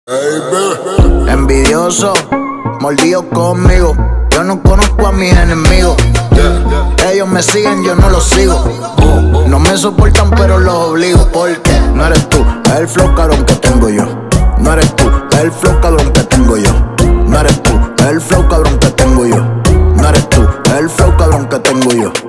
Envidioso, mordido conmigo. Yo no conozco a mis enemigos. Ellos me siguen, yo no los sigo. No me soportan, pero los obligo. Porque no eres tú, es el flow cabrón que tengo yo. No eres tú, es el flow cabrón que tengo yo. No eres tú, es el flow cabrón que tengo yo. No eres tú, es el flow cabrón que tengo yo.